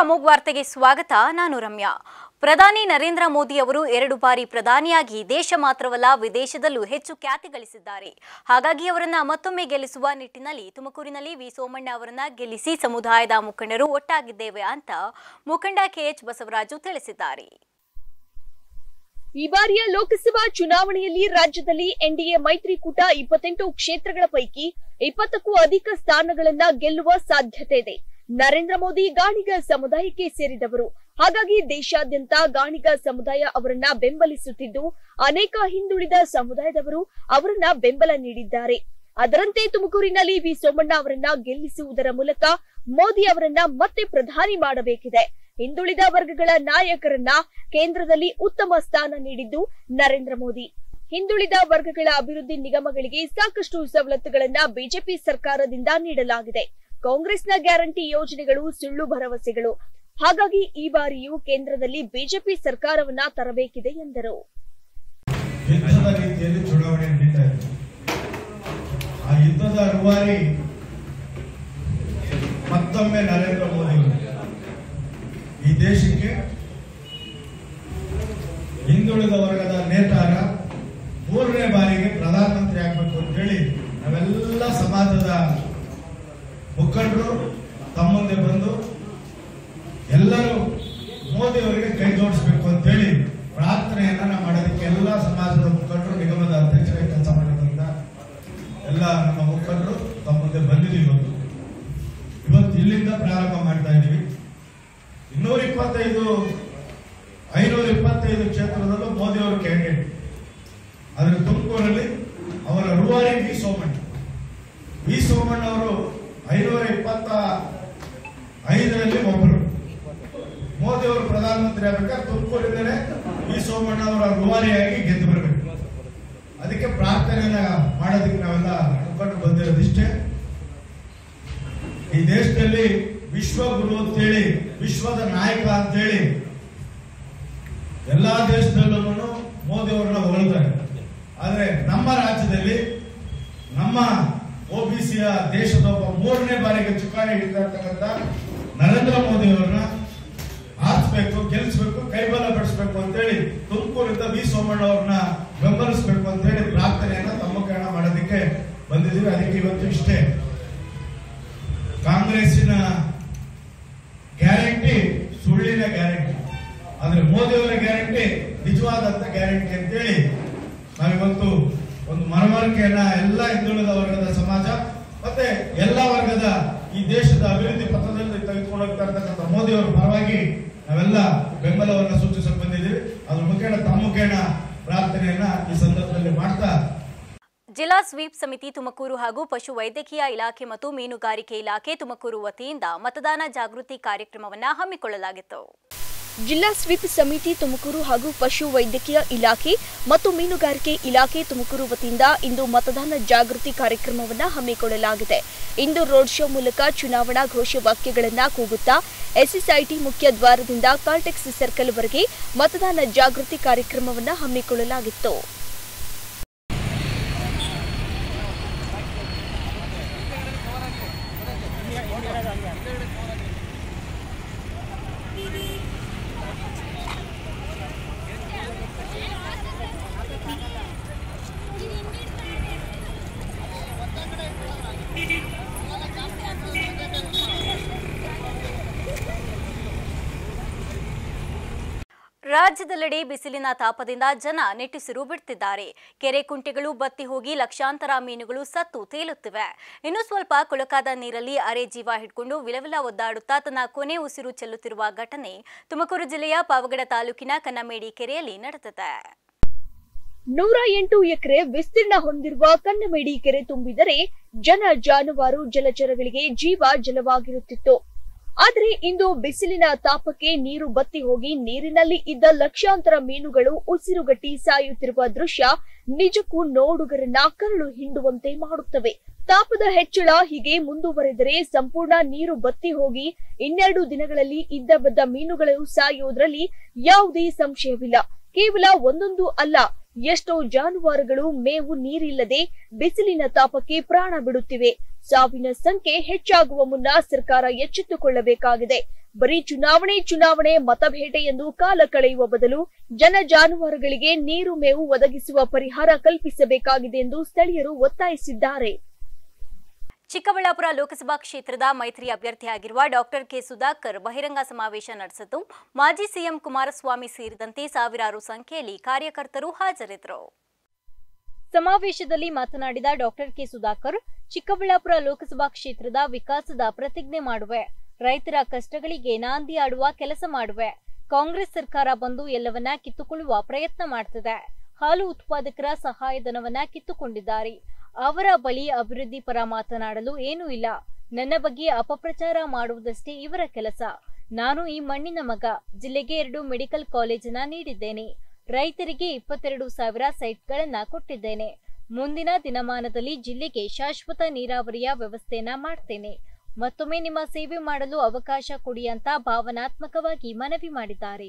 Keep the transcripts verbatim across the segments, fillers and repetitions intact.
ಅಮೋಘ್ ವಾರ್ತೆಗೆ ಸ್ವಾಗತ. ನಾನು ರಮ್ಯಾ. ಪ್ರಧಾನಿ ನರೇಂದ್ರ ಮೋದಿ ಅವರು ಎರಡು ಬಾರಿ ಪ್ರಧಾನಿಯಾಗಿ ದೇಶ ಮಾತ್ರವಲ್ಲ ವಿದೇಶದಲ್ಲೂ ಹೆಚ್ಚು ಖ್ಯಾತಿ ಗಳಿಸಿದ್ದಾರೆ. ಹಾಗಾಗಿ ಅವರನ್ನ ಮತ್ತೊಮ್ಮೆ ಗೆಲ್ಲಿಸುವ ನಿಟ್ಟಿನಲ್ಲಿ ತುಮಕೂರಿನಲ್ಲಿ ವಿ ಸೋಮಣ್ಣ ಅವರನ್ನ ಗೆಲ್ಲಿಸಿ ಸಮುದಾಯದ ಮುಖಂಡರು ಒಟ್ಟಾಗಿದ್ದೇವೆ ಅಂತ ಮುಖಂಡ ಕೆಎಚ್ ಬಸವರಾಜು ತಿಳಿಸಿದ್ದಾರೆ. ಈ ಬಾರಿಯ ಲೋಕಸಭಾ ಚುನಾವಣೆಯಲ್ಲಿ ರಾಜ್ಯದಲ್ಲಿ ಎನ್ಡಿಎ ಮೈತ್ರಿಕೂಟ ಇಪ್ಪತ್ತೆಂಟು ಕ್ಷೇತ್ರಗಳ ಪೈಕಿ ಇಪ್ಪತ್ತಕ್ಕೂ ಅಧಿಕ ಸ್ಥಾನಗಳನ್ನ ಗೆಲ್ಲುವ ಸಾಧ್ಯತೆ ಇದೆ. ನರೇಂದ್ರ ಮೋದಿ ಗಾಣಿಗ ಸಮುದಾಯಕ್ಕೆ ಸೇರಿದವರು. ಹಾಗಾಗಿ ದೇಶಾದ್ಯಂತ ಗಾಣಿಗ ಸಮುದಾಯ ಅವರನ್ನ ಬೆಂಬಲಿಸುತ್ತಿದ್ದು, ಅನೇಕ ಹಿಂದುಳಿದ ಸಮುದಾಯದವರು ಅವರನ್ನ ಬೆಂಬಲ ನೀಡಿದ್ದಾರೆ. ಅದರಂತೆ ತುಮಕೂರಿನಲ್ಲಿ ವಿ ಸೋಮಣ್ಣ ಅವರನ್ನ ಗೆಲ್ಲಿಸುವುದರ ಮೂಲಕ ಮೋದಿ ಅವರನ್ನ ಮತ್ತೆ ಪ್ರಧಾನಿ ಮಾಡಬೇಕಿದೆ. ಹಿಂದುಳಿದ ವರ್ಗಗಳ ನಾಯಕರನ್ನ ಕೇಂದ್ರದಲ್ಲಿ ಉತ್ತಮ ಸ್ಥಾನ ನೀಡಿದ್ದು ನರೇಂದ್ರ ಮೋದಿ. ಹಿಂದುಳಿದ ವರ್ಗಗಳ ಅಭಿವೃದ್ಧಿ ನಿಗಮಗಳಿಗೆ ಸಾಕಷ್ಟು ಸವಲತ್ತುಗಳನ್ನ ಬಿಜೆಪಿ ಸರ್ಕಾರದಿಂದ ನೀಡಲಾಗಿದೆ. ಕಾಂಗ್ರೆಸ್ನ ಗ್ಯಾರಂಟಿ ಯೋಜನೆಗಳು ಸುಳ್ಳು ಭರವಸೆಗಳು. ಹಾಗಾಗಿ ಈ ಬಾರಿಯೂ ಕೇಂದ್ರದಲ್ಲಿ ಬಿಜೆಪಿ ಸರ್ಕಾರವನ್ನ ತರಬೇಕಿದೆ ಎಂದರು. ಯುದ್ಧದ ರೀತಿಯಲ್ಲಿ ಚುನಾವಣೆ ನಡೀತಾ ಇದೆ. ಆ ಯುದ್ಧದ ರೂವಾರಿ ಮತ್ತೊಮ್ಮೆ ನರೇಂದ್ರ ಮೋದಿ ಈ ದೇಶಕ್ಕೆ ಹಿಂದುಳಿದ ವರ್ಗದ ನೇತಾರ ಮೂರನೇ ಬಾರಿಗೆ ಪ್ರಧಾನಮಂತ್ರಿ ಆಗಬೇಕು ಅಂತ ಹೇಳಿ ನಾವೆಲ್ಲ ಸಮಾಜದ ಮುಖಂಡರು ತಮ್ಮ ಮುಂದೆ ಬಂದು ಎಲ್ಲರೂ ಮೋದಿ ಅವರಿಗೆ ಕೈ ಜೋಡಿಸಬೇಕು ಅಂತ ಹೇಳಿ ಪ್ರಾರ್ಥನೆಯನ್ನ ಮಾಡೋದಕ್ಕೆ ಎಲ್ಲ ಸಮಾಜದ ಮುಖಂಡರು, ನಿಗಮದ ಅಧ್ಯಕ್ಷರಾಗಿ ಕೆಲಸ ಮಾಡಿದಂತ ಎಲ್ಲ ನಮ್ಮ ಮುಖಂಡರು ತಮ್ಮ ಮುಂದೆ ಬಂದಿದ್ದೀವಿ. ಇವತ್ತು ಇವತ್ತು ಇಲ್ಲಿಂದ ಪ್ರಾರಂಭ ಮಾಡ್ತಾ ಇದ್ದೀವಿ. ಇನ್ನೂರ ಇಪ್ಪತ್ತೈದು ಐನೂರ ಇಪ್ಪತ್ತೈದು ಕ್ಷೇತ್ರದಲ್ಲೂ ಮೋದಿ ಅವರು ಕ್ಯಾಂಡಿಡೇಟ್. ಆದ್ರೆ ತುಮಕೂರಲ್ಲಿ ಅವರ ರೂವಾರಿ ವಿ ಸೋಮಣ್ಣ ವಿ ಸೋಮಣ್ಣ ಅವರು ಐನೂರ ಇಪ್ಪತ್ತ ಐದರಲ್ಲಿ ಒಬ್ಬರು. ಮೋದಿ ಅವರು ಪ್ರಧಾನಮಂತ್ರಿ ಆಗಬೇಕಾದ್ರೆ ತುಮಕೂರಿಂದಲೇ ವಿ ಸೋಮಣ್ಣ ಅವರ ರೂವಾರಿಯಾಗಿ ಗೆದ್ದು ಬರಬೇಕು. ಅದಕ್ಕೆ ಪ್ರಾರ್ಥನೆಯನ್ನ ಮಾಡೋದಕ್ಕೆ ನಾವೆಲ್ಲ ಮುಖಂಡರು ಬಂದಿರೋದಿಷ್ಟೇ. ಈ ದೇಶದಲ್ಲಿ ವಿಶ್ವಗುರು ಅಂತೇಳಿ, ವಿಶ್ವದ ನಾಯಕ ಅಂತೇಳಿ ಎಲ್ಲಾ ದೇಶದಲ್ಲೂ ಮೋದಿ ಅವರನ್ನ ಹೊಗಳ್ತಾರೆ. ಆದ್ರೆ ನಮ್ಮ ರಾಜ್ಯದಲ್ಲಿ ನಮ್ಮ ಒಬಿಸಿಯ ದೇಶದ ಒಬ್ಬ ಮೂರನೇ ಬಾರಿಗೆ ಚುಕ್ಕಾಣಿ ಹಿಡಿತಾ ಇರ್ತಕ್ಕಂಥ ನರೇಂದ್ರ ಮೋದಿ ಅವರನ್ನ ಆರಿಸಬೇಕು, ಗೆಲ್ಲಿಸಬೇಕು, ಕೈಬಲ ಪಡಿಸಬೇಕು ಅಂತೇಳಿ ತುಮಕೂರಿಂದ ವಿ ಸೋಮಣ್ಣ ಅವ್ರನ್ನ ಬೆಂಬಲಿಸಬೇಕು ಅಂತ ಹೇಳಿ ಪ್ರಾರ್ಥನೆಯನ್ನ ತಮ್ಮ ಕಾರಣ ಮಾಡೋದಕ್ಕೆ ಬಂದಿದ್ದೀವಿ. ಅದಕ್ಕೆ ಇವತ್ತು ಇಷ್ಟೇ. ಕಾಂಗ್ರೆಸ್ಸಿನ ಗ್ಯಾರಂಟಿ ಸುಳ್ಳಿನ ಗ್ಯಾರಂಟಿ, ಆದ್ರೆ ಮೋದಿ ಅವರ ಗ್ಯಾರಂಟಿ ನಿಜವಾದಂತ ಗ್ಯಾರಂಟಿ ಅಂತೇಳಿ ನಾವಿವತ್ತು ಒಂದು ಮನವರಿಕೆಯನ್ನ ಎಲ್ಲ ಹಿಂದುಳಿದ ವರ್ಗದ ಸಮಾಜ ಮತ್ತೆ ಎಲ್ಲ ವರ್ಗದ ಈ ದೇಶದ ಅಭಿವೃದ್ಧಿ ಪಥದಲ್ಲಿ ತೆಗೆದುಕೊಂಡು ಹೋಗ್ತಾ ಇರ್ತಕ್ಕಂಥ ಮೋದಿ ಅವರ ಪರವಾಗಿ ನಾವೆಲ್ಲ ಬೆಂಬಲವನ್ನ ಸೂಚಿಸಕ್ಕೆ ಬಂದಿದ್ದೀವಿ. ಅದ್ರ ಮುಖೇನ ತಮ್ಮ ಮುಖೇನ ಪ್ರಾರ್ಥನೆಯನ್ನ ಈ ಸಂದರ್ಭದಲ್ಲಿ ಮಾಡ್ತಾ ಜಿಲ್ಲಾ ಸ್ವೀಪ್ ಸಮಿತಿ ತುಮಕೂರು ಹಾಗೂ ಪಶು ವೈದ್ಯಕೀಯ ಇಲಾಖೆ ಮತ್ತು ಮೀನುಗಾರಿಕೆ ಇಲಾಖೆ ತುಮಕೂರು ವತಿಯಿಂದ ಮತದಾನ ಜಾಗೃತಿ ಕಾರ್ಯಕ್ರಮವನ್ನು ಹಮ್ಮಿಕೊಳ್ಳಲಾಗಿತ್ತು. ಜಿಲ್ಲಾ ಸ್ವೀಪ್ ಸಮಿತಿ ತುಮಕೂರು ಹಾಗೂ ಪಶು ವೈದ್ಯಕೀಯ ಇಲಾಖೆ ಮತ್ತು ಮೀನುಗಾರಿಕೆ ಇಲಾಖೆ ತುಮಕೂರು ವತಿಯಿಂದ ಇಂದು ಮತದಾನ ಜಾಗೃತಿ ಕಾರ್ಯಕ್ರಮವನ್ನು ಹಮ್ಮಿಕೊಳ್ಳಲಾಗಿದೆ. ಇಂದು ರೋಡ್ ಶೋ ಮೂಲಕ ಚುನಾವಣಾ ಘೋಷವಾಕ್ಯಗಳನ್ನು ಕೂಗುತ್ತಾ ಎಸ್ಎಸ್ಐಟಿ ಮುಖ್ಯ ದ್ವಾರದಿಂದ ಕಾಲ್ಟೆಕ್ಸ್ ಸರ್ಕಲ್ ವರೆಗೆ ಮತದಾನ ಜಾಗೃತಿ ಕಾರ್ಯಕ್ರಮವನ್ನು ಹಮ್ಮಿಕೊಳ್ಳಲಾಗಿತ್ತು. ರಾಜ್ಯದೆಲ್ಲೆಡೆ ಬಿಸಿಲಿನ ತಾಪದಿಂದ ಜನ ನೆಟ್ಟಿಸಿರು ಬಿಡುತ್ತಿದ್ದಾರೆ. ಕೆರೆ ಕುಂಟೆಗಳು ಬತ್ತಿ ಹೋಗಿ ಲಕ್ಷಾಂತರ ಮೀನುಗಳು ಸತ್ತು ತೇಲುತ್ತಿವೆ. ಇನ್ನು ಸ್ವಲ್ಪ ಕೊಳಕಾದ ನೀರಲ್ಲಿ ಅರೆ ಜೀವ ಹಿಡ್ಕೊಂಡು ವಿಲವಿಲ ಒದ್ದಾಡುತ್ತಾ ತನ್ನ ಕೊನೆ ಉಸಿರು ಚೆಲ್ಲುತ್ತಿರುವ ಘಟನೆ ತುಮಕೂರು ಜಿಲ್ಲೆಯ ಪಾವಗಡ ತಾಲೂಕಿನ ಕನ್ನಮೇಡಿ ಕೆರೆಯಲ್ಲಿ ನಡೆದಿದೆ. ನೂರ ಎಂಟು ಎಕರೆ ವಿಸ್ತೀರ್ಣ ಹೊಂದಿರುವ ಕನ್ನಮೇಡಿ ಕೆರೆ ತುಂಬಿದರೆ ಜನ ಜಾನುವಾರು ಜಲಚರಗಳಿಗೆ ಜೀವ ಜಲವಾಗಿರುತ್ತಿತ್ತು. ಆದರೆ ಇಂದು ಬಿಸಿಲಿನ ತಾಪಕ್ಕೆ ನೀರು ಬತ್ತಿ ಹೋಗಿ ನೀರಿನಲ್ಲಿ ಇದ್ದ ಲಕ್ಷಾಂತರ ಮೀನುಗಳು ಉಸಿರುಗಟ್ಟಿ ಸಾಯುತ್ತಿರುವ ದೃಶ್ಯ ನಿಜಕ್ಕೂ ನೋಡುಗರನ್ನ ಕರಳು ಹಿಂಡುವಂತೆ ಮಾಡುತ್ತವೆ. ತಾಪದ ಹೆಚ್ಚಳ ಹೀಗೆ ಮುಂದುವರೆದರೆ ಸಂಪೂರ್ಣ ನೀರು ಬತ್ತಿ ಹೋಗಿ ಇನ್ನೆರಡು ದಿನಗಳಲ್ಲಿ ಇದ್ದ ಬದ್ದ ಮೀನುಗಳು ಸಾಯುವುದರಲ್ಲಿ ಯಾವುದೇ ಸಂಶಯವಿಲ್ಲ. ಕೇವಲ ಒಂದೊಂದು ಅಲ್ಲ, ಎಷ್ಟೋ ಜಾನುವಾರುಗಳು ಮೇವು ನೀರಿಲ್ಲದೆ ಬಿಸಿಲಿನ ತಾಪಕ್ಕೆ ಪ್ರಾಣ ಬಿಡುತ್ತಿವೆ. ಸಾವಿನ ಸಂಖ್ಯೆ ಹೆಚ್ಚಾಗುವ ಮುನ್ನ ಸರ್ಕಾರ ಎಚ್ಚೆತ್ತುಕೊಳ್ಳಬೇಕಾಗಿದೆ. ಬರೀ ಚುನಾವಣೆ ಚುನಾವಣೆ ಮತಬೇಟೆ ಎಂದು ಕಾಲ ಕಳೆಯುವ ಬದಲು ಜನ ಜಾನುವಾರುಗಳಿಗೆ ನೀರು ಮೇವು ಒದಗಿಸುವ ಪರಿಹಾರ ಕಲ್ಪಿಸಬೇಕಾಗಿದೆ ಎಂದು ಸ್ಥಳೀಯರು ಒತ್ತಾಯಿಸಿದ್ದಾರೆ. ಚಿಕ್ಕಬಳ್ಳಾಪುರ ಲೋಕಸಭಾ ಕ್ಷೇತ್ರದ ಮೈತ್ರಿ ಅಭ್ಯರ್ಥಿಯಾಗಿರುವ ಡಾಕ್ಟರ್ ಕೆ ಸುಧಾಕರ್ ಬಹಿರಂಗ ಸಮಾವೇಶ ನಡೆಸಿದ್ದು ಮಾಜಿ ಸಿಎಂ ಕುಮಾರಸ್ವಾಮಿ ಸೇರಿದಂತೆ ಸಾವಿರಾರು ಸಂಖ್ಯೆಯಲ್ಲಿ ಕಾರ್ಯಕರ್ತರು ಹಾಜರಿದ್ದರು. ಸಮಾವೇಶದಲ್ಲಿ ಮಾತನಾಡಿದ ಡಾಕ್ಟರ್ ಕೆ ಸುಧಾಕರ್, ಚಿಕ್ಕಬಳ್ಳಾಪುರ ಲೋಕಸಭಾ ಕ್ಷೇತ್ರದ ವಿಕಾಸದ ಪ್ರತಿಜ್ಞೆ ಮಾಡುವೆ, ರೈತರ ಕಷ್ಟಗಳಿಗೆ ನಾಂದಿ ಆಡುವ ಕೆಲಸ ಮಾಡುವೆ. ಕಾಂಗ್ರೆಸ್ ಸರ್ಕಾರ ಬಂದು ಎಲ್ಲವನ್ನ ಕಿತ್ತುಕೊಳ್ಳುವ ಪ್ರಯತ್ನ ಮಾಡ್ತಿದೆ. ಹಾಲು ಉತ್ಪಾದಕರ ಸಹಾಯಧನವನ್ನ ಕಿತ್ತುಕೊಂಡಿದ್ದಾರೆ. ಅವರ ಬಳಿ ಅಭಿವೃದ್ಧಿ ಪರ ಮಾತನಾಡಲು ಏನೂ ಇಲ್ಲ. ನನ್ನ ಬಗ್ಗೆ ಅಪಪ್ರಚಾರ ಮಾಡುವುದಷ್ಟೇ ಇವರ ಕೆಲಸ. ನಾನು ಈ ಮಣ್ಣಿನ ಮಗ. ಜಿಲ್ಲೆಗೆ ಎರಡು ಮೆಡಿಕಲ್ ಕಾಲೇಜನ್ನ ನೀಡಿದ್ದೇನೆ. ರೈತರಿಗೆ ಇಪ್ಪತ್ತೆರಡು ಸಾವಿರ ಸೈಟ್ಗಳನ್ನ ಕೊಟ್ಟಿದ್ದೇನೆ. ಮುಂದಿನ ದಿನಮಾನದಲ್ಲಿ ಜಿಲ್ಲೆಗೆ ಶಾಶ್ವತ ನೀರಾವರಿಯ ವ್ಯವಸ್ಥೆಯನ್ನ ಮಾಡ್ತೇನೆ. ಮತ್ತೊಮ್ಮೆ ನಿಮ್ಮ ಸೇವೆ ಮಾಡಲು ಅವಕಾಶ ಕೊಡಿ ಅಂತ ಭಾವನಾತ್ಮಕವಾಗಿ ಮನವಿ ಮಾಡಿದ್ದಾರೆ.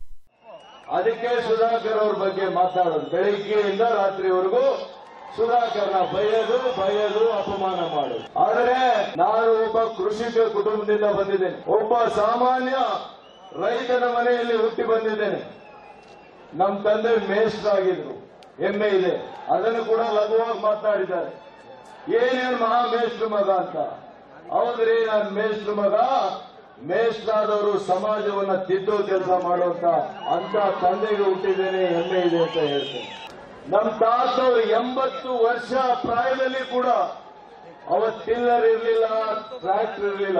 ಅದಕ್ಕೆ ಸುಧಾಕರ್ ಅವ್ರ ಬಗ್ಗೆ ಮಾತಾಡೋದು, ಬೆಳಿಗ್ಗೆಯಿಂದ ರಾತ್ರಿವರೆಗೂ ಸುಧಾಕರ್ನ ಬೈಯೋದು ಬೈಯೋದು ಅಪಮಾನ ಮಾಡೋದು. ಆದರೆ ನಾನು ಒಬ್ಬ ಕೃಷಿಕ ಕುಟುಂಬದಿಂದ ಬಂದಿದ್ದೇನೆ, ಒಬ್ಬ ಸಾಮಾನ್ಯ ರೈತನ ಮನೆಯಲ್ಲಿ ಹುಟ್ಟಿ ಬಂದಿದ್ದೇನೆ. ನಮ್ಮ ತಂದೆ ಮೇಷ್ಟ್ರಾಗಿದ್ರು, ಹೆಮ್ಮೆ ಇದೆ. ಅದನ್ನು ಕೂಡ ಲಘುವಾಗಿ ಮಾತನಾಡಿದ್ದಾರೆ. ಏನೇನು ಮಹಾ ಮೇಷ್ಟ್ರ ಮಗ ಅಂತ. ಹೌದ್ರಿ, ನಾನು ಮೇಷ್ಟ್ರ ಮಗ. ಮೇಷ್ಟ್ರಾದವರು ಸಮಾಜವನ್ನ ತಿದ್ದೋ ಕೆಲಸ ಮಾಡುವಂತ ಅಂತ ತಂದೆಗೆ ಹುಟ್ಟಿದ್ದೇನೆ, ಹೆಮ್ಮೆ ಇದೆ ಅಂತ ಹೇಳ್ತೇನೆ. ನಮ್ಮ ತಾತವರು ಎಂಬತ್ತು ವರ್ಷ ಪ್ರಾಯದಲ್ಲಿ ಕೂಡ ಅವತ್ತು ಟಿಲ್ಲರ್ ಇರಲಿಲ್ಲ, ಟ್ರ್ಯಾಕ್ಟರ್ ಇರಲಿಲ್ಲ.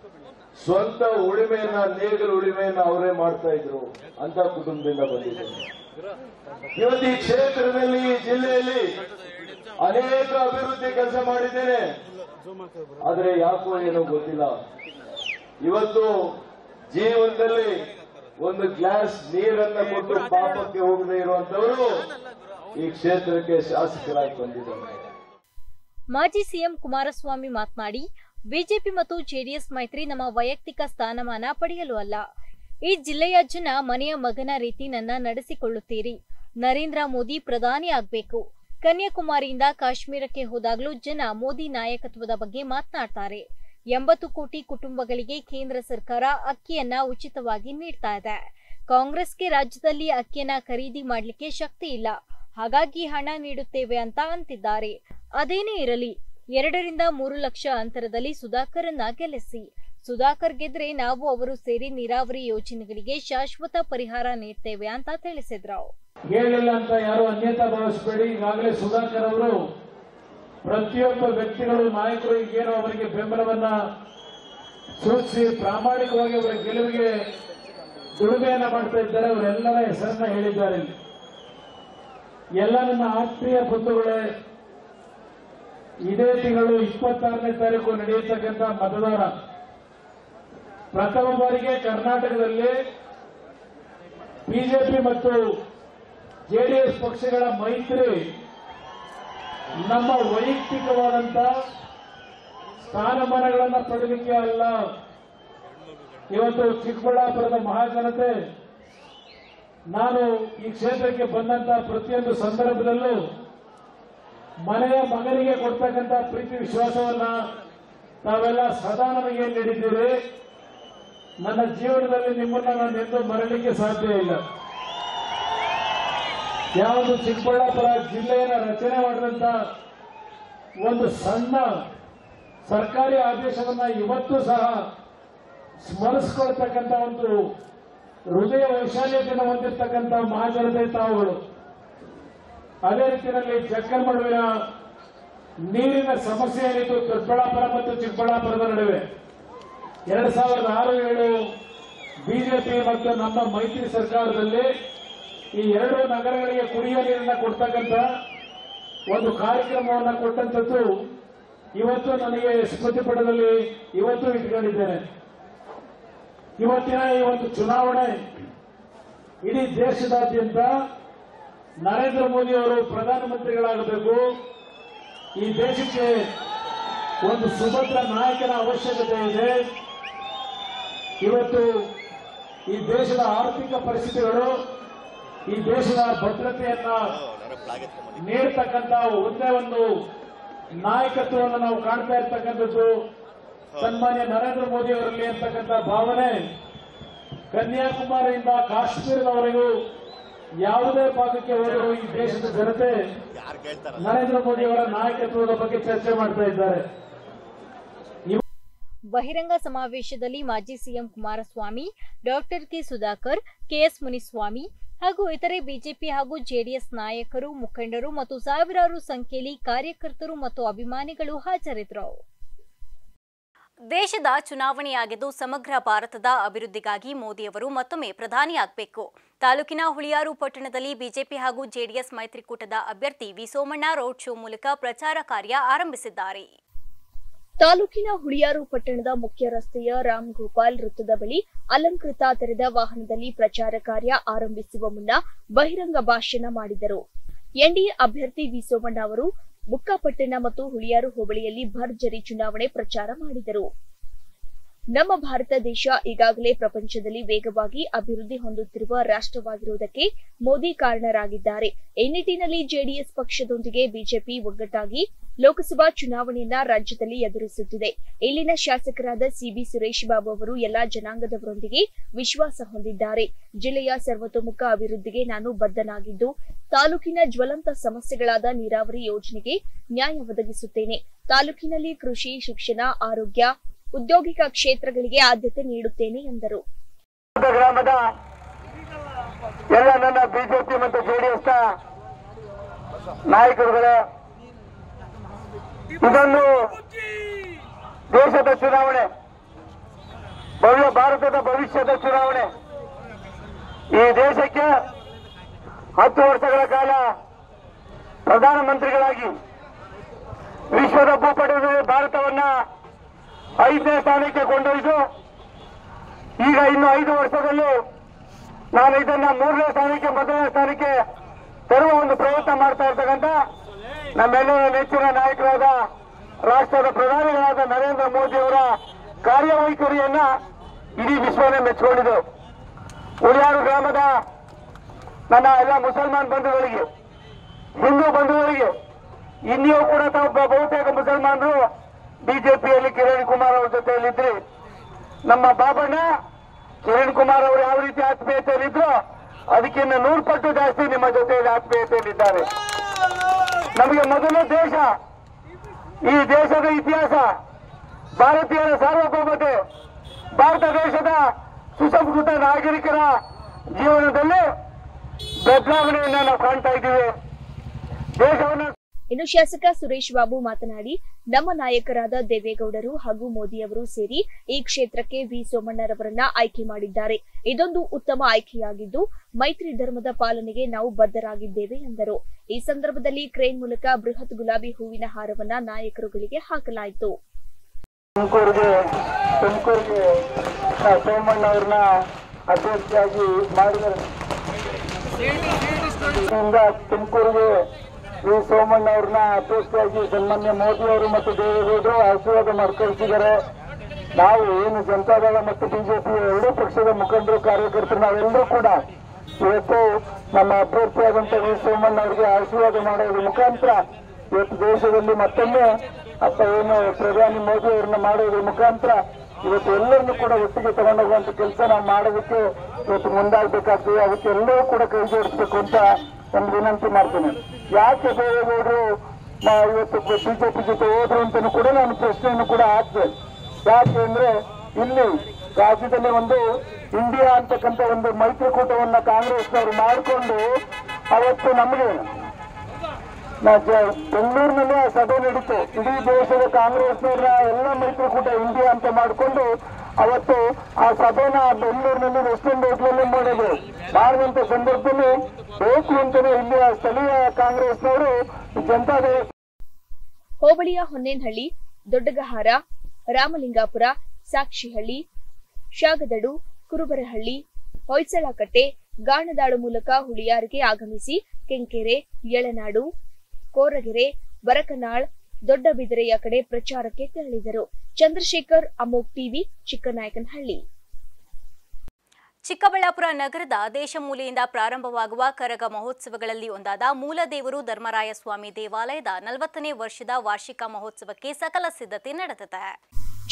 ಸ್ವಂತ ಉಳಿಮೆಯನ್ನ, ನೇಗಿಲು ಉಳಿಮೆಯನ್ನ ಅವರೇ ಮಾಡ್ತಾ ಇದ್ರು. ಅಂತ ಕುಟುಂಬದಿಂದ ಬಂದಿದ್ದೇನೆ. ಇವತ್ತು ಈ ಕ್ಷೇತ್ರದಲ್ಲಿ, ಈ ಜಿಲ್ಲೆಯಲ್ಲಿ ಅನೇಕ ಅಭಿವೃದ್ಧಿ ಕೆಲಸ ಮಾಡಿದ್ದೇನೆ. ಆದರೆ ಯಾಕೋ ಏನೋ ಗೊತ್ತಿಲ್ಲ, ಇವತ್ತು ಜೀವನದಲ್ಲಿ ಒಂದು ಗ್ಲಾಸ್ ನೀರನ್ನ ಕೊಟ್ಟು ಪಾಪಕ್ಕೆ ಹೋಗದೆ ಇರುವಂತವರು ಈ ಕ್ಷೇತ್ರಕ್ಕೆ ಶಾಸಕರಾಗಿ ಬಂದಿದ್ದಾರೆ. ಮಾಜಿ ಸಿಎಂ ಕುಮಾರಸ್ವಾಮಿ ಮಾತನಾಡಿ, ಬಿಜೆಪಿ ಮತ್ತು ಜೆಡಿಎಸ್ ಮೈತ್ರಿ ನಮ್ಮ ವೈಯಕ್ತಿಕ ಸ್ಥಾನಮಾನ ಪಡೆಯಲು ಅಲ್ಲ. ಈ ಜಿಲ್ಲೆಯ ಜನ ಮನೆಯ ಮಗನ ರೀತಿ ನನ್ನ ನಡೆಸಿಕೊಳ್ಳುತ್ತೀರಿ. ನರೇಂದ್ರ ಮೋದಿ ಪ್ರಧಾನಿ ಆಗಬೇಕು. ಕನ್ಯಾಕುಮಾರಿಯಿಂದ ಕಾಶ್ಮೀರಕ್ಕೆ ಹೋದಾಗಲೂ ಜನ ಮೋದಿ ನಾಯಕತ್ವದ ಬಗ್ಗೆ ಮಾತನಾಡ್ತಾರೆ. ಎಂಬತ್ತು ಕೋಟಿ ಕುಟುಂಬಗಳಿಗೆ ಕೇಂದ್ರ ಸರ್ಕಾರ ಅಕ್ಕಿಯನ್ನ ಉಚಿತವಾಗಿ ನೀಡ್ತಾ ಇದೆ. ಕಾಂಗ್ರೆಸ್ಗೆ ರಾಜ್ಯದಲ್ಲಿ ಅಕ್ಕಿಯನ್ನ ಖರೀದಿ ಮಾಡಲಿಕ್ಕೆ ಶಕ್ತಿ ಇಲ್ಲ, ಹಾಗಾಗಿ ಹಣ ನೀಡುತ್ತೇವೆ ಅಂತ ಅಂತಿದ್ದಾರೆ. ಅದೇನೇ ಇರಲಿ, ಎರಡರಿಂದ ಮೂರು ಲಕ್ಷ ಅಂತರದಲ್ಲಿ ಸುಧಾಕರ್ನ ಗೆಲ್ಲಿಸಿ. ಸುಧಾಕರ್ ಗೆದ್ರೆ ನಾವು ಅವರು ಸೇರಿ ನೀರಾವರಿ ಯೋಜನೆಗಳಿಗೆ ಶಾಶ್ವತ ಪರಿಹಾರ ನೀಡ್ತೇವೆ ಅಂತ ತಿಳಿಸಿದ್ರು. ಹೇಳಿಲ್ಲ ಅಂತ ಯಾರು ಅನ್ಯತಾ ಭಾವಿಸಬೇಡಿ. ಈಗಾಗಲೇ ಸುಧಾಕರ್ ಅವರು ಪ್ರತಿಯೊಬ್ಬ ವ್ಯಕ್ತಿಗಳು, ನಾಯಕರು ಈಗೇನೋ ಅವರಿಗೆ ಬೆಂಬಲವನ್ನ ಸೂಚಿಸಿ ಪ್ರಾಮಾಣಿಕವಾಗಿ ಅವರ ಗೆಲುವಿಗೆ ದುಡಿಮೆಯನ್ನ ಮಾಡ್ತಾ ಇದ್ದಾರೆ. ಅವರೆಲ್ಲರ ಹೆಸರನ್ನ ಹೇಳಿದ್ದಾರೆ. ಎಲ್ಲ ನನ್ನ ಆತ್ಮೀಯ ಬಂಧುಗಳೇ, ಇದೇ ತಿಂಗಳು ಇಪ್ಪತ್ತಾರನೇ ತಾರೀಕು ನಡೆಯತಕ್ಕಂಥ ಮತದಾರ, ಪ್ರಥಮ ಬಾರಿಗೆ ಕರ್ನಾಟಕದಲ್ಲಿ ಬಿಜೆಪಿ ಮತ್ತು ಜೆಡಿಎಸ್ ಪಕ್ಷಗಳ ಮೈತ್ರಿ ನಮ್ಮ ವೈಯಕ್ತಿಕವಾದಂತ ಸ್ಥಾನಮಾನಗಳನ್ನು ಪಡೆಯಲಿಕ್ಕೆ ಅಲ್ಲ. ಇವತ್ತು ಚಿಕ್ಕಬಳ್ಳಾಪುರದ ಮಹಾಜನತೆ, ನಾನು ಈ ಕ್ಷೇತ್ರಕ್ಕೆ ಬಂದಂತ ಪ್ರತಿಯೊಂದು ಸಂದರ್ಭದಲ್ಲೂ ಮನೆಯ ಮಗನಿಗೆ ಕೊಡ್ತಕ್ಕಂಥ ಪ್ರೀತಿ ವಿಶ್ವಾಸವನ್ನ ತಾವೆಲ್ಲ ಸದಾ ನನಗೆ ನೀಡಿದ್ದೀರಿ. ನನ್ನ ಜೀವನದಲ್ಲಿ ನಿಮ್ಮನ್ನ ನಾನು ಎಂದೂ ಮರಲಿಕ್ಕೆ ಸಾಧ್ಯ ಇಲ್ಲ. ಯಾವುದು ಚಿಕ್ಕಬಳ್ಳಾಪುರ ಜಿಲ್ಲೆಯನ್ನು ರಚನೆ ಮಾಡಿದಂತ ಒಂದು ಸಣ್ಣ ಸರ್ಕಾರಿ ಆದೇಶವನ್ನ ಇವತ್ತು ಸಹ ಸ್ಮರಿಸಿಕೊಳ್ತಕ್ಕಂಥ ಒಂದು ಹೃದಯ ವೈಶಾಲ್ಯತೆಯನ್ನು ಹೊಂದಿರತಕ್ಕಂಥ ಮಹಾಜನತೆ ತಾವುಗಳು. ಅದೇ ರೀತಿಯಲ್ಲಿ ಜಕ್ಕನಮಡುವಿನ ನೀರಿನ ಸಮಸ್ಯೆ ಏನಿತ್ತು ದೊಡ್ಡಬಳ್ಳಾಪುರ ಮತ್ತು ಚಿಕ್ಕಬಳ್ಳಾಪುರದ ನಡುವೆ, ಎರಡ್ ಸಾವಿರದ ಆರು ಏಳು ಬಿಜೆಪಿ ಮತ್ತು ನಮ್ಮ ಮೈತ್ರಿ ಸರ್ಕಾರದಲ್ಲಿ ಈ ಎರಡು ನಗರಗಳಿಗೆ ಕುಡಿಯುವ ನೀರನ್ನ ಕೊಡ್ತಕ್ಕಂಥ ಒಂದು ಕಾರ್ಯಕ್ರಮವನ್ನು ಕೊಟ್ಟಂಥದ್ದು ಇವತ್ತು ನನಗೆ ಸ್ಮೃತಿ ಪಟದಲ್ಲಿ ಇವತ್ತು ಇಟ್ಕೊಂಡಿದ್ದೇನೆ. ಇವತ್ತಿನ ಈ ಒಂದು ಚುನಾವಣೆ ಇಡೀ ದೇಶದಾದ್ಯಂತ ನರೇಂದ್ರ ಮೋದಿ ಅವರು ಪ್ರಧಾನಮಂತ್ರಿಗಳಾಗಬೇಕು, ಈ ದೇಶಕ್ಕೆ ಒಂದು ಸುಭದ್ರ ನಾಯಕನ ಅವಶ್ಯಕತೆ ಇದೆ. ಇವತ್ತು ಈ ದೇಶದ ಆರ್ಥಿಕ ಪರಿಸ್ಥಿತಿಗಳು, ಈ ದೇಶದ ಭದ್ರತೆಯನ್ನ ನೀಡತಕ್ಕಂಥ ಒಂದೇ ಒಂದು ನಾಯಕತ್ವವನ್ನು ನಾವು ಕಾಣ್ತಾ ಇರ್ತಕ್ಕಂಥದ್ದು ಸನ್ಮಾನ್ಯ ನರೇಂದ್ರ ಮೋದಿ ಅವರಲ್ಲಿ ಅಂತಕ್ಕಂಥ ಭಾವನೆ ಕನ್ಯಾಕುಮಾರಿಯಿಂದ ಕಾಶ್ಮೀರದವರೆಗೂ ಯಾವುದೇ ಭಾಗಕ್ಕೆ ಹೋದರೂ ಈ ದೇಶದ ಜನತೆ ನರೇಂದ್ರ ಮೋದಿ ಅವರ ನಾಯಕತ್ವದ ಬಗ್ಗೆ ಚರ್ಚೆ ಮಾಡ್ತಾ ಇದ್ದಾರೆ. ಬಹಿರಂಗ ಸಮಾವೇಶದಲ್ಲಿ ಮಾಜಿ CM Kumaraswamy, doctor K Sudhakar, KS Muniswamy ಹಾಗೂ ಇತರೆ ಬಿಜೆಪಿ ಹಾಗೂ ಜೆಡಿಎಸ್ ನಾಯಕರು, ಮುಖಂಡರು ಮತ್ತು ಸಾವಿರಾರು ಸಂಖ್ಯೆಯಲ್ಲಿ ಕಾರ್ಯಕರ್ತರು ಮತ್ತು ಅಭಿಮಾನಿಗಳು ಹಾಜರಿದ್ದರು. ದೇಶದ ಚುನಾವಣೆಯಾಗಿದ್ದು ಸಮಗ್ರ ಭಾರತದ ಅಭಿವೃದ್ಧಿಗಾಗಿ ಮೋದಿಯವರು ಮತ್ತೊಮ್ಮೆ ಪ್ರಧಾನಿಯಾಗಬೇಕು. ತಾಲೂಕಿನ ಹುಳಿಯಾರು ಪಟ್ಟಣದಲ್ಲಿ ಬಿಜೆಪಿ ಹಾಗೂ ಜೆಡಿಎಸ್ ಮೈತ್ರಿಕೂಟದ ಅಭ್ಯರ್ಥಿ ವಿ ಸೋಮಣ್ಣ ರೋಡ್ ಶೋ ಮೂಲಕ ಪ್ರಚಾರ ಕಾರ್ಯ ಆರಂಭಿಸಿದ್ದಾರೆ. ತಾಲೂಕಿನ ಹುಳಿಯಾರು ಪಟ್ಟಣದ ಮುಖ್ಯ ರಸ್ತೆಯ ರಾಮ್ ಗೋಪಾಲ್ ವೃತ್ತದ ಬಳಿ ಅಲಂಕೃತ ತೆರೆದ ವಾಹನದಲ್ಲಿ ಪ್ರಚಾರ ಕಾರ್ಯ ಆರಂಭಿಸುವ ಮುನ್ನ ಬಹಿರಂಗ ಭಾಷಣ ಮಾಡಿದರು. ಎನ್ಡಿಎ ಅಭ್ಯರ್ಥಿ ವಿ ಸೋಮಣ್ಣ ಅವರು ಬುಕ್ಕಾಪಟ್ಟಣ ಮತ್ತು ಹುಳಿಯಾರು ಹೋಬಳಿಯಲ್ಲಿ ಭರ್ಜರಿ ಚುನಾವಣೆ ಪ್ರಚಾರ ಮಾಡಿದರು. ನಮ್ಮ ಭಾರತ ದೇಶ ಈಗಾಗಲೇ ಪ್ರಪಂಚದಲ್ಲಿ ವೇಗವಾಗಿ ಅಭಿವೃದ್ಧಿ ಹೊಂದುತ್ತಿರುವ ರಾಷ್ಟ್ರವಾಗಿರುವುದಕ್ಕೆ ಮೋದಿ ಕಾರಣರಾಗಿದ್ದಾರೆ. ಈ ನಿಟ್ಟಿನಲ್ಲಿ ಜೆಡಿಎಸ್ ಪಕ್ಷದೊಂದಿಗೆ ಬಿಜೆಪಿ ಒಗ್ಗಟ್ಟಾಗಿ ಲೋಕಸಭಾ ಚುನಾವಣೆಯನ್ನ ರಾಜ್ಯದಲ್ಲಿ ಎದುರಿಸುತ್ತಿದೆ. ಇಲ್ಲಿನ ಶಾಸಕರಾದ ಸಿಬಿ ಸುರೇಶ್ ಬಾಬು ಅವರು ಎಲ್ಲಾ ಜನಾಂಗದವರೊಂದಿಗೆ ವಿಶ್ವಾಸ ಹೊಂದಿದ್ದಾರೆ. ಜಿಲ್ಲೆಯ ಸರ್ವತೋಮುಖ ಅಭಿವೃದ್ಧಿಗೆ ನಾನು ಬದ್ಧನಾಗಿದ್ದು ತಾಲೂಕಿನ ಜ್ವಲಂತ ಸಮಸ್ಯೆಗಳಾದ ನೀರಾವರಿ ಯೋಜನೆಗೆ ನ್ಯಾಯ ಒದಗಿಸುತ್ತೇನೆ. ತಾಲೂಕಿನಲ್ಲಿ ಕೃಷಿ, ಶಿಕ್ಷಣ, ಆರೋಗ್ಯ, ಉದ್ಯೋಗಿಕ ಕ್ಷೇತ್ರಗಳಿಗೆ ಆದ್ಯತೆ ನೀಡುತ್ತೇನೆ ಎಂದರು. ಗ್ರಾಮದ ಎಲ್ಲ ನನ್ನ ಬಿಜೆಪಿ ಮತ್ತು ಜೆಡಿಎಸ್ ನಾಯಕರುಗಳೇ, ಇದೊಂದು ದೇಶದ ಚುನಾವಣೆ, ಭವ್ಯ ಭಾರತದ ಭವಿಷ್ಯದ ಚುನಾವಣೆ. ಈ ದೇಶಕ್ಕೆ ಹತ್ತು ವರ್ಷಗಳ ಕಾಲ ಪ್ರಧಾನಮಂತ್ರಿಗಳಾಗಿ ವಿಶ್ವದ ಭೂಪಟದಲ್ಲಿ ಭಾರತವನ್ನ ಐದನೇ ಸ್ಥಾನಕ್ಕೆ ಕೊಂಡೊಯ್ದು ಈಗ ಇನ್ನು ಐದು ವರ್ಷದಲ್ಲಿ ನಾನು ಇದನ್ನ ಮೂರನೇ ಸ್ಥಾನಕ್ಕೆ ಮೊದಲನೇ ಸ್ಥಾನಕ್ಕೆ ತರುವ ಒಂದು ಪ್ರಯತ್ನ ಮಾಡ್ತಾ ಇರ್ತಕ್ಕಂಥ ನಮ್ಮೆಲ್ಲರ ನೆಚ್ಚಿನ ನಾಯಕರಾದ ರಾಷ್ಟ್ರದ ಪ್ರಧಾನಿಗಳಾದ ನರೇಂದ್ರ ಮೋದಿ ಅವರ ಕಾರ್ಯವೈಖರಿಯನ್ನ ಇಡೀ ವಿಶ್ವನೇ ಮೆಚ್ಚಿಕೊಂಡಿದೆ. ಹುಳಿಯಾರು ಗ್ರಾಮದ ನನ್ನ ಎಲ್ಲ ಮುಸಲ್ಮಾನ್ ಬಂಧುಗಳಿಗೆ, ಹಿಂದೂ ಬಂಧುಗಳಿಗೆ, ಇನ್ನೂ ಕೂಡ ತಾವು ಬಹುತೇಕ ಮುಸಲ್ಮಾನರು ಬಿಜೆಪಿಯಲ್ಲಿ ಕಿರಣ್ ಕುಮಾರ್ ಅವರ ಜೊತೆಯಲ್ಲಿದ್ರಿ. ನಮ್ಮ ಬಾಬಣ್ಣ ಕಿರಣ್ ಕುಮಾರ್ ಅವರು ಯಾವ ರೀತಿ ಆತ್ಮೀಯತೆಯಲ್ಲಿದ್ರು ಅದಕ್ಕಿಂತ ನೂರು ಪಟ್ಟು ಜಾಸ್ತಿ ನಿಮ್ಮ ಜೊತೆಯಲ್ಲಿ ಆತ್ಮೀಯತೆಯಲ್ಲಿದ್ದಾರೆ. ನಮಗೆ ಮೊದಲ ದೇಶ, ಈ ದೇಶದ ಇತಿಹಾಸ, ಭಾರತೀಯರ ಸಾರ್ವಭೌಮತೆ, ಭಾರತ ದೇಶದ ಸುಸಂಸ್ಕೃತ ನಾಗರಿಕರ ಜೀವನದಲ್ಲಿ ಬದಲಾವಣೆಯನ್ನ ನಾವು ಕಾಣ್ತಾ ಇದ್ದೀವಿ. ದೇಶವನ್ನು ಇನ್ನು ಶಾಸಕ ಸುರೇಶ್ ಬಾಬು ಮಾತನಾಡಿ, ನಮ್ಮ ನಾಯಕರಾದ ದೇವೇಗೌಡರು ಹಾಗೂ ಮೋದಿಯವರು ಸೇರಿ ಈ ಕ್ಷೇತ್ರಕ್ಕೆ ವಿ ಸೋಮಣ್ಣರವರನ್ನ ಆಯ್ಕೆ ಮಾಡಿದ್ದಾರೆ. ಇದೊಂದು ಉತ್ತಮ ಆಯ್ಕೆಯಾಗಿದ್ದು ಮೈತ್ರಿ ಧರ್ಮದ ಪಾಲನೆಗೆ ನಾವು ಬದ್ಧರಾಗಿದ್ದೇವೆ ಎಂದರು. ಈ ಸಂದರ್ಭದಲ್ಲಿ ಕ್ರೇನ್ ಮೂಲಕ ಬೃಹತ್ ಗುಲಾಬಿ ಹೂವಿನ ಹಾರವನ್ನ ನಾಯಕರುಗಳಿಗೆ ಹಾಕಲಾಯಿತು. ತುಮಕೂರಿಗೆ ತುಮಕೂರಿಗೆ ಸೋಮಣ್ಣ ಅವ್ರನ್ನ ಅಭ್ಯರ್ಥಿಯಾಗಿ ಮಾಡಿದ್ದಾರೆ. ತುಮಕೂರಿಗೆ ವಿ ಸೋಮಣ್ಣ ಅವ್ರನ್ನ ಅಭ್ಯರ್ಥಿಯಾಗಿ ಸನ್ಮಾನ್ಯ ಮೋದಿ ಅವರು ಮತ್ತು ದೇವೇಗೌಡರು ಆಶೀರ್ವಾದ ಮಾಡ್ಕೊಳ್ತಿದ್ದಾರೆ. ನಾವು ಏನು ಜನತಾದಳ ಮತ್ತು ಬಿಜೆಪಿ ಎರಡೂ ಪಕ್ಷದ ಮುಖಂಡರು, ಕಾರ್ಯಕರ್ತರು ನಾವೆಲ್ಲರೂ ಕೂಡ ಇವತ್ತು ನಮ್ಮ ಅಭ್ಯರ್ಥಿಯಾದಂತಹ ವಿ ಸೋಮಣ್ಣ ಅವರಿಗೆ ಆಶೀರ್ವಾದ ಮಾಡೋದ್ರ ಮುಖಾಂತರ ಇವತ್ತು ದೇಶದಲ್ಲಿ ಮತ್ತೊಮ್ಮೆ ಅಪ್ಪ ಏನು ಪ್ರಧಾನಿ ಮೋದಿ ಅವ್ರನ್ನ ಮಾಡೋದ್ರ ಮುಖಾಂತರ ಇವತ್ತು ಎಲ್ಲರನ್ನೂ ಕೂಡ ಒಟ್ಟಿಗೆ ತಗೊಂಡೋಗುವಂತ ಕೆಲಸ ನಾವು ಮಾಡೋದಕ್ಕೆ ಇವತ್ತು ಮುಂದಾಗಬೇಕಾಗ್ತದೆ. ಅದಕ್ಕೆ ಎಲ್ಲರೂ ಕೂಡ ಕೈ ಜೋಡಿಸ್ಬೇಕು ಅಂತ ಒಂದು ವಿನಂತಿ ಮಾಡ್ತೇನೆ. ಯಾಕೆ ದೇವೇಗೌಡರು ಇವತ್ತು ಬಿಜೆಪಿ ಜೊತೆ ಹೋದ್ರು ಅಂತಲೂ ಕೂಡ ನಾನು ಪ್ರಶ್ನೆಯನ್ನು ಕೂಡ ಹಾಕ್ತೇನೆ. ಯಾಕೆ ಅಂದ್ರೆ ಇಲ್ಲಿ ರಾಜ್ಯದಲ್ಲಿ ಒಂದು ಇಂಡಿಯಾ ಅಂತಕ್ಕಂಥ ಒಂದು ಮೈತ್ರಿಕೂಟವನ್ನ ಕಾಂಗ್ರೆಸ್ನವರು ಮಾಡಿಕೊಂಡು ಅವತ್ತು ನಮಗೆ ಬೆಂಗಳೂರಿನಲ್ಲಿ ಆ ಸಭೆ ನಡೀತು. ಇಡೀ ದೇಶದ ಕಾಂಗ್ರೆಸ್ನವರ ಎಲ್ಲ ಮೈತ್ರಿಕೂಟ ಇಂಡಿಯಾ ಅಂತ ಮಾಡಿಕೊಂಡು ಅವತ್ತು ಆ ಸಭೆನ ಬೆಂಗಳೂರಿನಲ್ಲಿ ವೆಸ್ಟರ್ನ್ ಹೋಟ್ಲಲ್ಲಿ ಮಾಡಿದ್ರು. ಮಾಡಿದಂತ ಸಂದರ್ಭದಲ್ಲಿ ಬೇಕು ಅಂತಾನೆ ಇಲ್ಲಿಯ ಸ್ಥಳೀಯ ಕಾಂಗ್ರೆಸ್ನವರು ಜನತಾದಳ ಹೋಬಳಿಯ ಹೊನ್ನೇನಹಳ್ಳಿ, ದೊಡ್ಡಗಹಾರ, ರಾಮಲಿಂಗಾಪುರ, ಸಾಕ್ಷಿಹಳ್ಳಿ, ಶಾಗದಡು, ಕುರುಬರಹಳ್ಳಿ, ಹೊಯ್ಸಳಕಟ್ಟೆ, ಗಾಣದಾಳು ಮೂಲಕ ಹುಳಿಯಾರಿಗೆ ಆಗಮಿಸಿ ಕೆಂಕೆರೆ, ಯಳನಾಡು, ಕೋರಗೆರೆ, ಬರಕನಾಳ್, ದೊಡ್ಡಬಿದರೆಯ ಕಡೆ ಪ್ರಚಾರಕ್ಕೆ ತೆರಳಿದರು. ಚಂದ್ರಶೇಖರ್, ಅಮೋಕ್ ಟಿವಿ, ಚಿಕ್ಕನಾಯಕನಹಳ್ಳಿ. ಚಿಕ್ಕಬಳ್ಳಾಪುರ ನಗರದ ದೇಶಮೂಲೆಯಿಂದ ಪ್ರಾರಂಭವಾಗುವ ಕರಗ ಮಹೋತ್ಸವಗಳಲ್ಲಿ ಒಂದಾದ ಮೂಲದೇವರು ಧರ್ಮರಾಯಸ್ವಾಮಿ ದೇವಾಲಯದ ನಲವತ್ತನೇ ವರ್ಷದ ವಾರ್ಷಿಕ ಮಹೋತ್ಸವಕ್ಕೆ ಸಕಲ ಸಿದ್ಧತೆ ನಡೆದಿದೆ.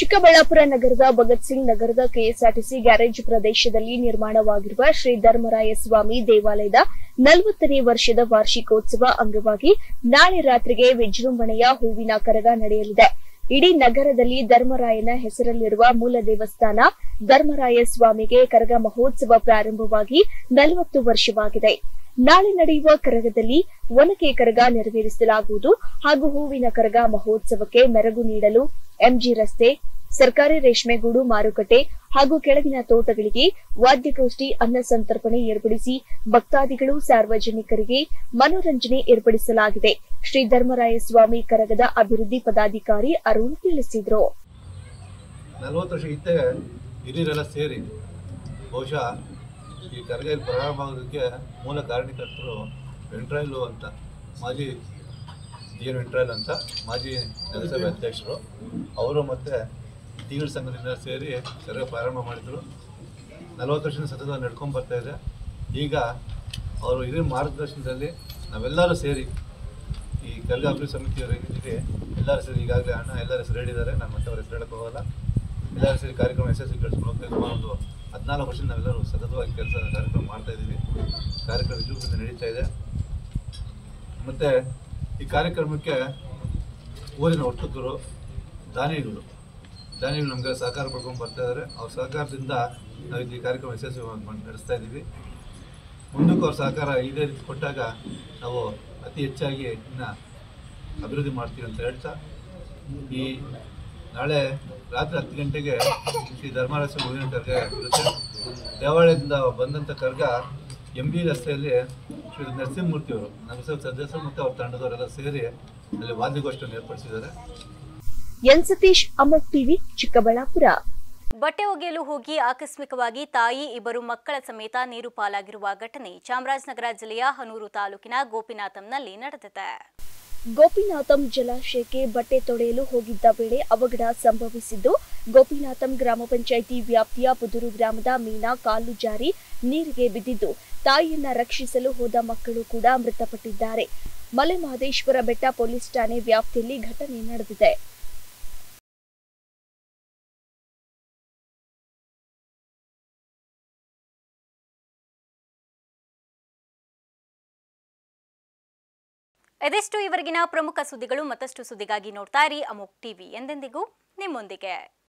ಚಿಕ್ಕಬಳ್ಳಾಪುರ ನಗರದ ಭಗತ್ ಸಿಂಗ್ ನಗರದ ಕೆಎಸ್ಆರ್ಟಿಸಿ ಗ್ಯಾರೇಜ್ ಪ್ರದೇಶದಲ್ಲಿ ನಿರ್ಮಾಣವಾಗಿರುವ ಶ್ರೀ ಧರ್ಮರಾಯ ಸ್ವಾಮಿ ದೇವಾಲಯದ ನಲವತ್ತನೇ ವರ್ಷದ ವಾರ್ಷಿಕೋತ್ಸವ ಅಂಗವಾಗಿ ನಾಳೆ ರಾತ್ರಿಗೆ ವಿಜೃಂಭಣೆಯ ಹೂವಿನ ಕರಗ ನಡೆಯಲಿದೆ. ಇಡೀ ನಗರದಲ್ಲಿ ಧರ್ಮರಾಯನ ಹೆಸರಲ್ಲಿರುವ ಮೂಲ ದೇವಸ್ಥಾನ ಧರ್ಮರಾಯ ಸ್ವಾಮಿಗೆ ಕರಗ ಮಹೋತ್ಸವ ಪ್ರಾರಂಭವಾಗಿ ನಲವತ್ತು ವರ್ಷವಾಗಿದೆ. ನಾಳೆ ನಡೆಯುವ ಕರಗದಲ್ಲಿ ಒನಕೆ ಕರಗ ನೆರವೇರಿಸಲಾಗುವುದು ಹಾಗೂ ಹೂವಿನ ಕರಗ ಮಹೋತ್ಸವಕ್ಕೆ ಮೆರುಗು ನೀಡಲು ಎಂಜಿ ರಸ್ತೆ, ಸರ್ಕಾರಿ ರೇಷ್ಮೆಗೂಡು ಮಾರುಕಟ್ಟೆ ಹಾಗೂ ಕೆಳಗಿನ ತೋಟಗಳಿಗೆ ವಾದ್ಯಗೋಷ್ಠಿ, ಅನ್ನ ಸಂತರ್ಪಣೆ ಏರ್ಪಡಿಸಿ ಭಕ್ತಾದಿಗಳು ಸಾರ್ವಜನಿಕರಿಗೆ ಮನೋರಂಜನೆ ಏರ್ಪಡಿಸಲಾಗಿದೆ. ಶ್ರೀ ಧರ್ಮರಾಯ ಸ್ವಾಮಿ ಕರಗದ ಅಭಿವೃದ್ಧಿ ಪದಾಧಿಕಾರಿ ಅರುಣ್ ತಿಳಿಸಿದರು. ನಲವತ್ತು ವರ್ಷ ಹಿಂದೆ ಹಿರಿಯರೆಲ್ಲ ಸೇರಿ ಬಹುಶಃ ಈ ಕರಗ ಪ್ರಾರಂಭ ಆಗೋದಕ್ಕೆ ಮೂಲ ಕಾರಣಕರ್ತರು ವೆಂಟ್ರಾಯ್ಲು ಅಂತ ಮಾಜಿ ಜಿ ಎನ್ ವೆಂಟ್ರಾಯ್ಲ್ ಅಂತ ಮಾಜಿ ನಗರಸಭೆ ಅಧ್ಯಕ್ಷರು ಅವರು ಮತ್ತು ಟಿಗಳ ಸಂಘದಿಂದ ಸೇರಿ ಕರಗ ಪ್ರಾರಂಭ ಮಾಡಿದರು. ನಲವತ್ತು ವರ್ಷದ ಸತತ ನಡ್ಕೊಂಡು ಬರ್ತಾ ಇದೆ. ಈಗ ಅವರು ಹಿರಿಯ ಮಾರ್ಗದರ್ಶನದಲ್ಲಿ ನಾವೆಲ್ಲರೂ ಸೇರಿ ಈ ಕರಗ ಅಭಿವೃದ್ಧಿ ಸಮಿತಿಯವರಿಗೆ ಎಲ್ಲರೂ ಸೇರಿ ಈಗಾಗಲೇ ಹಣ ಎಲ್ಲರ ಹೆಸರು ಹೇಳಿದ್ದಾರೆ. ನಾನು ಮತ್ತೆ ಅವ್ರ ಹೆಸರು ಹೇಳಕ್ಕೆ ಹೋಗಲ್ಲ. ಎಲ್ಲರೂ ಸೇರಿ ಕಾರ್ಯಕ್ರಮ ಯಶಸ್ವಿ ಕಳಿಸ್ಕೊಂಡು ಹೋಗ್ತಾ ಸುಮಾರು ಒಂದು ಹದಿನಾಲ್ಕು ವರ್ಷದಿಂದ ನಾವೆಲ್ಲರೂ ಸತತವಾಗಿ ಕೆಲಸ ಕಾರ್ಯಕ್ರಮ ಮಾಡ್ತಾ ಇದ್ದೀವಿ. ಕಾರ್ಯಕ್ರಮ ವಿಜೃಂಭಣೆ ನಡೀತಾ ಇದೆ. ಮತ್ತು ಈ ಕಾರ್ಯಕ್ರಮಕ್ಕೆ ಊರಿನ ವರ್ತಕರು, ದಾನಿಗಳು ದಾನಿಗಳು ನಮಗೆ ಸಹಕಾರ ಪಡ್ಕೊಂಡು ಬರ್ತಾ ಇದ್ದಾರೆ. ಅವ್ರ ಸಹಕಾರದಿಂದ ನಾವು ಈ ಕಾರ್ಯಕ್ರಮ ಯಶಸ್ವಿ ನಡೆಸ್ತಾ ಇದ್ದೀವಿ. ಮುಂದಕ್ಕೂ ಅವ್ರ ಸಹಕಾರ ಇದೇ ರೀತಿ ಕೊಟ್ಟಾಗ ನಾವು ಅತಿ ಹೆಚ್ಚಾಗಿ ಇನ್ನು ಅಭಿವೃದ್ಧಿ ಮಾಡ್ತೀವಿ ಅಂತ ಹೇಳ್ತಾ, ಈ ನಾಳೆ ರಾತ್ರಿ ಹತ್ತು ಗಂಟೆಗೆ ಶ್ರೀ ಧರ್ಮರಾಯ ಹೂವಿನ ಕರಗ ಇರುತ್ತೆ. ದೇವಾಲಯದಿಂದ ಬಂದಂಥ ಕರಗ ಎಂ ಬಿ ರಸ್ತೆಯಲ್ಲಿ ಶ್ರೀ ನರಸಿಂಹಮೂರ್ತಿಯವರು ನಗರಸಭೆ ಸದಸ್ಯರು ಮತ್ತು ಅವ್ರ ತಂಡದವರೆಲ್ಲ ಸೇರಿ ಅಲ್ಲಿ ವಾದ್ಯಗೋಷ್ಠಿಯನ್ನು ಏರ್ಪಡಿಸಿದ್ದಾರೆ. ಎನ್ ಸತೀಶ್, ಅಮೋಕ್ ಟಿವಿ, ಚಿಕ್ಕಬಳ್ಳಾಪುರ. ಬಟ್ಟೆ ಒಗೆಯಲು ಹೋಗಿ ಆಕಸ್ಮಿಕವಾಗಿ ತಾಯಿ ಇಬ್ಬರು ಮಕ್ಕಳ ಸಮೇತ ನೀರು ಪಾಲಾಗಿರುವ ಘಟನೆ ಚಾಮರಾಜನಗರ ಜಿಲ್ಲೆಯ ಹನೂರು ತಾಲೂಕಿನ ಗೋಪಿನಾಥಂನಲ್ಲಿ ನಡೆದಿದೆ. ಗೋಪಿನಾಥಂ ಜಲಾಶಯಕ್ಕೆ ಬಟ್ಟೆ ತೊಳೆಯಲು ಹೋಗಿದ್ದ ವೇಳೆ ಅವಘಡ ಸಂಭವಿಸಿದ್ದು, ಗೋಪಿನಾಥಂ ಗ್ರಾಮ ಪಂಚಾಯಿತಿ ವ್ಯಾಪ್ತಿಯ ಪುದೂರು ಗ್ರಾಮದ ಮೀನಾ ಕಾಲು ಜಾರಿ ನೀರಿಗೆ ಬಿದ್ದಿದ್ದು, ತಾಯಿಯನ್ನ ರಕ್ಷಿಸಲು ಹೋದ ಮಕ್ಕಳು ಕೂಡ ಮೃತಪಟ್ಟಿದ್ದಾರೆ. ಮಲೆಮಹದೇಶ್ವರ ಬೆಟ್ಟ ಪೊಲೀಸ್ ಠಾಣೆ ವ್ಯಾಪ್ತಿಯಲ್ಲಿ ಘಟನೆ ನಡೆದಿದೆ. ಇದಿಷ್ಟು ಇವರೆಗಿನ ಪ್ರಮುಖ ಸುದ್ದಿಗಳು. ಮತ್ತಷ್ಟು ಸುದ್ದಿಗಾಗಿ ನೋಡ್ತಾ ಇರಿ ಅಮೋಕ್ ಟಿವಿ, ಎಂದೆಂದಿಗೂ ನಿಮ್ಮೊಂದಿಗೆ.